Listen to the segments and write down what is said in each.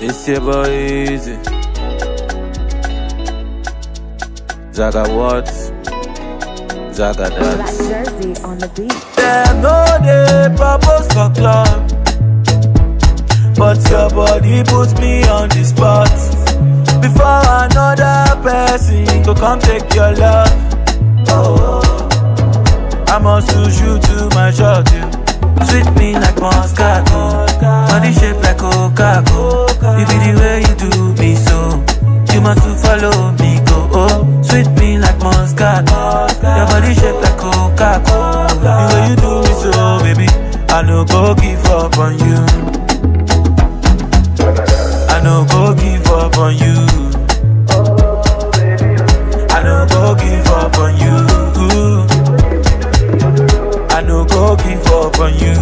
It's your boy Easy. Zaga what? Zaga Black dance. Jersey on the beat. Them no dey propose for club, but your body puts me on the spot. Before another person go come take your love. Oh, I must lose you to my shot, you sweet me like Moscato, body shape like Coca-Cola. You be the way you do me so, you must follow me go. Oh, sweet me like Moscato, your body shape like Coca-Cola. The way you do me so, baby, I no go give up on you. I no go give up on you. I no go give up on you. I no go give up on you.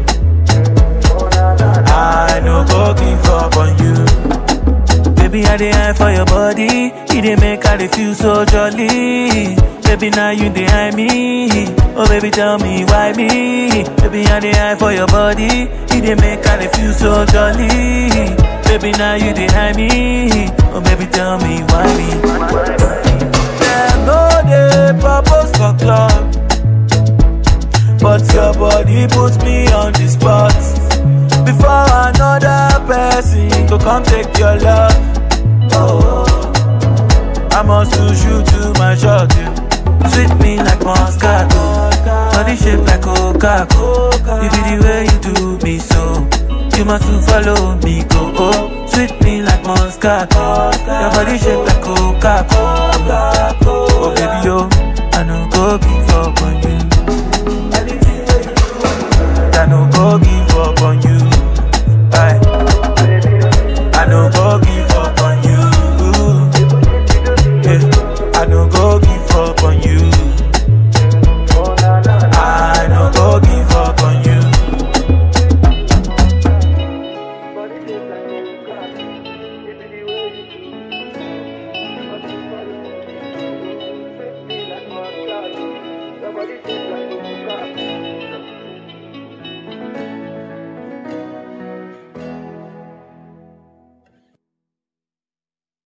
I no go give up on you. Baby, I dey eye for your body. You dey make I dey feel so jolly. Baby, now you dey eye me. Oh baby, tell me why me. Baby, I dey eye for your body. You dey make I dey feel so jolly. Baby, now you dey eye me. Oh baby, tell me why me. Them no dey propose for club, but your body puts me on the spot. Before another person go come take your love. Oh, I must lose you to my shot, you sweet me like Moscato, body shape like Coca-Cola. You be the way you do me so, you must follow me go. Oh, sweet me like Moscato, your body shape like Coca-Cola. Oh baby, yo, I no go give